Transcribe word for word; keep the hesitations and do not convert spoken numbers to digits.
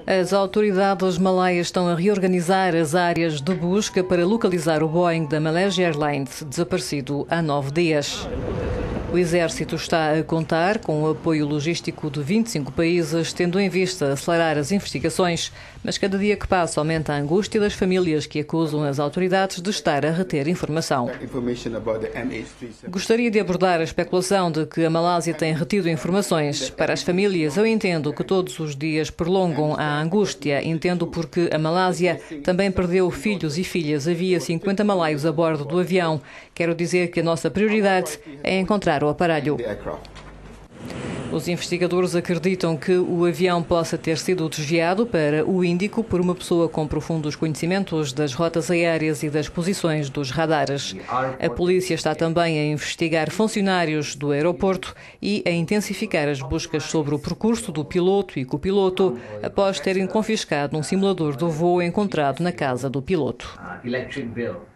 As autoridades malaias estão a reorganizar as áreas de busca para localizar o Boeing da Malaysia Airlines, desaparecido há nove dias. O Exército está a contar com o apoio logístico de vinte e cinco países, tendo em vista acelerar as investigações, mas cada dia que passa aumenta a angústia das famílias que acusam as autoridades de estar a reter informação. Gostaria de abordar a especulação de que a Malásia tem retido informações. Para as famílias, eu entendo que todos os dias prolongam a angústia. Entendo porque a Malásia também perdeu filhos e filhas. Havia cinquenta malaios a bordo do avião. Quero dizer que a nossa prioridade é encontrar o aparelho. Os investigadores acreditam que o avião possa ter sido desviado para o Índico por uma pessoa com profundos conhecimentos das rotas aéreas e das posições dos radares. A polícia está também a investigar funcionários do aeroporto e a intensificar as buscas sobre o percurso do piloto e copiloto após terem confiscado um simulador do voo encontrado na casa do piloto.